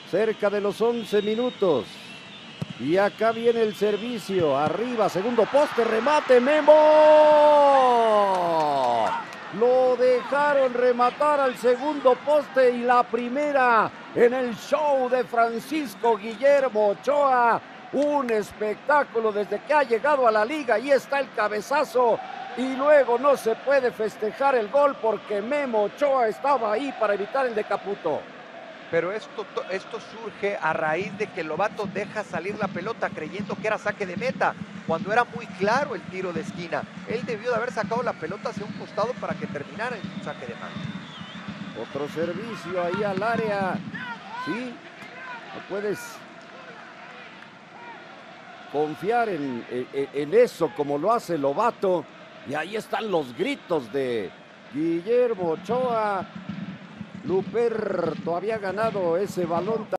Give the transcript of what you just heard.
cerca de los 11 minutos. Y acá viene el servicio, arriba, segundo poste, remate, Memo. Lo dejaron rematar al segundo poste y la primera en el show de Francisco Guillermo Ochoa. Un espectáculo desde que ha llegado a la liga. Ahí está el cabezazo y luego no se puede festejar el gol porque Memo Ochoa estaba ahí para evitar el de Caputo. Pero esto surge a raíz de que Lobato deja salir la pelota creyendo que era saque de meta, cuando era muy claro el tiro de esquina. Él debió de haber sacado la pelota hacia un costado para que terminara en un saque de mano. Otro servicio ahí al área. Sí, no puedes confiar en eso como lo hace Lobato. Y ahí están los gritos de Guillermo Ochoa. Luperto había ganado ese balón.